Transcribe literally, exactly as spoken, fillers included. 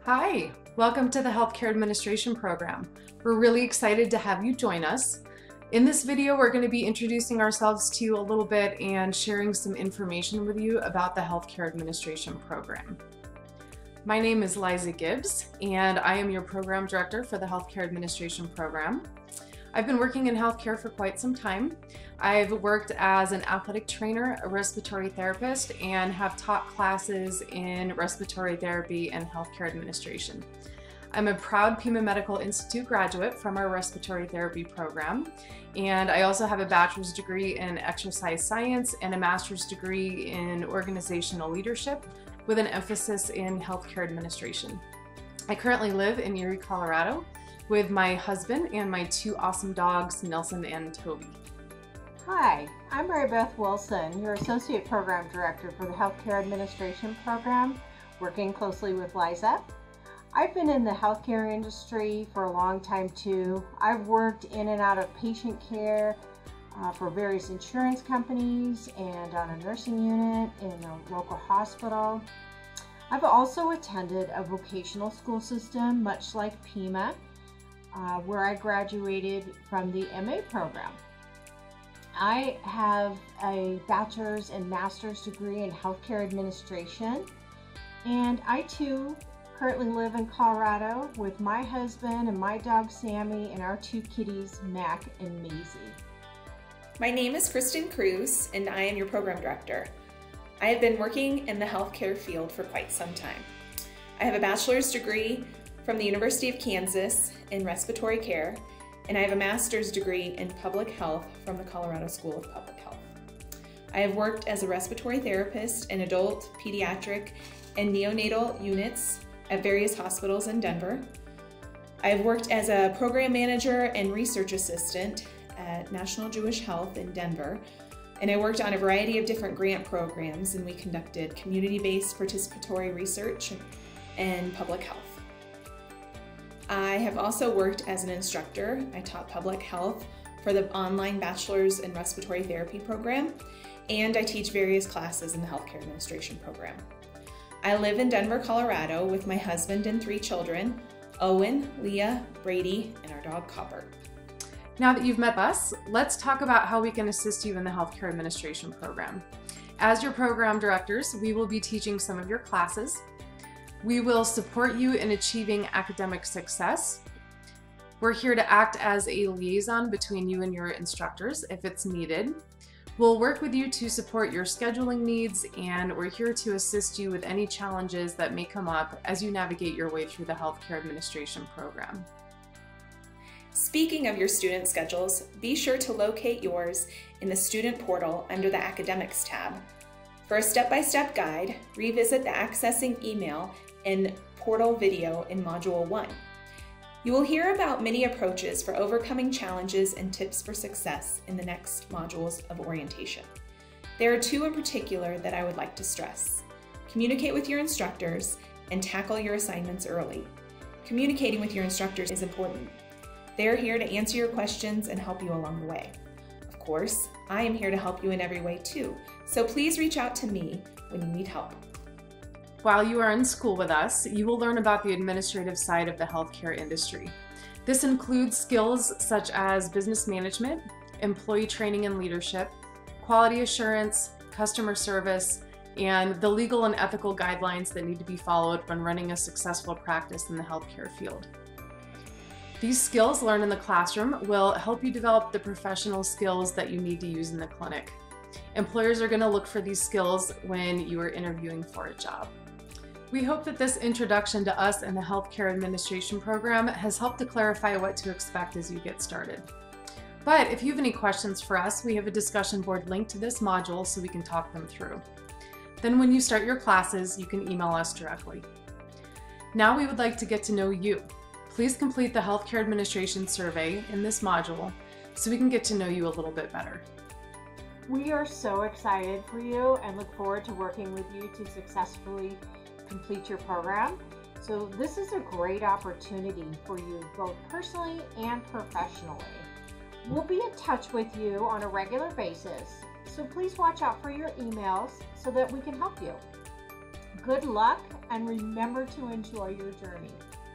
Hi, welcome to the Healthcare Administration program. We're really excited to have you join us. In this video, we're going to be introducing ourselves to you a little bit and sharing some information with you about the Healthcare Administration program. My name is Liza Gibbs, and I am your program director for the Healthcare Administration program. I've been working in healthcare for quite some time. I've worked as an athletic trainer, a respiratory therapist, and have taught classes in respiratory therapy and healthcare administration. I'm a proud Pima Medical Institute graduate from our respiratory therapy program, and I also have a bachelor's degree in exercise science and a master's degree in organizational leadership with an emphasis in healthcare administration. I currently live in Erie, Colorado, with my husband and my two awesome dogs, Nelson and Toby. Hi, I'm Mary Beth Wilson, your Associate Program Director for the Healthcare Administration Program, working closely with Liza. I've been in the healthcare industry for a long time too. I've worked in and out of patient care uh, for various insurance companies and on a nursing unit in a local hospital. I've also attended a vocational school system, much like Pima, Uh, where I graduated from the M A program. I have a bachelor's and master's degree in healthcare administration, and I too currently live in Colorado with my husband and my dog Sammy and our two kitties Mac and Maisie. My name is Kristen Cruz, and I am your program director. I have been working in the healthcare field for quite some time. I have a bachelor's degree from the University of Kansas in respiratory care, and I have a master's degree in public health from the Colorado School of Public Health. I have worked as a respiratory therapist in adult, pediatric, and neonatal units at various hospitals in Denver. I have worked as a program manager and research assistant at National Jewish Health in Denver, and I worked on a variety of different grant programs, and we conducted community-based participatory research and public health. I have also worked as an instructor. I taught public health for the online bachelor's in respiratory therapy program, and I teach various classes in the healthcare administration program. I live in Denver, Colorado with my husband and three children, Owen, Leah, Brady, and our dog Copper. Now that you've met us, let's talk about how we can assist you in the healthcare administration program. As your program directors, we will be teaching some of your classes. We will support you in achieving academic success. We're here to act as a liaison between you and your instructors if it's needed. We'll work with you to support your scheduling needs, and we're here to assist you with any challenges that may come up as you navigate your way through the healthcare administration program. Speaking of your student schedules, be sure to locate yours in the student portal under the Academics tab. For a step-by-step guide, revisit the Accessing Email and Portal video in Module one. You will hear about many approaches for overcoming challenges and tips for success in the next modules of orientation. There are two in particular that I would like to stress. Communicate with your instructors and tackle your assignments early. Communicating with your instructors is important. They are here to answer your questions and help you along the way. Of course, I am here to help you in every way too, so please reach out to me when you need help. While you are in school with us, you will learn about the administrative side of the healthcare industry. This includes skills such as business management, employee training and leadership, quality assurance, customer service, and the legal and ethical guidelines that need to be followed when running a successful practice in the healthcare field. These skills learned in the classroom will help you develop the professional skills that you need to use in the clinic. Employers are going to look for these skills when you are interviewing for a job. We hope that this introduction to us and the healthcare administration program has helped to clarify what to expect as you get started. But if you have any questions for us, we have a discussion board linked to this module so we can talk them through. Then when you start your classes, you can email us directly. Now we would like to get to know you. Please complete the healthcare administration survey in this module so we can get to know you a little bit better. We are so excited for you and look forward to working with you to successfully complete your program. So this is a great opportunity for you both personally and professionally. We'll be in touch with you on a regular basis, so please watch out for your emails so that we can help you. Good luck, and remember to enjoy your journey.